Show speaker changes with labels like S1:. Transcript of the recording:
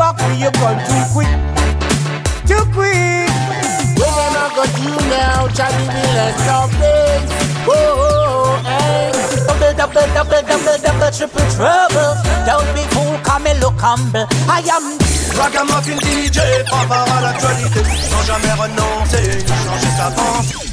S1: back for you gone too quick. Too quick. We're gonna go to now, Charlie Will and Dublin's. Whoa, hey. Double, triple trouble. Don't be fool, come and look humble. I am
S2: Ragamuffin DJ, pas à l'actualité, sans jamais renoncer, changer sa pensée.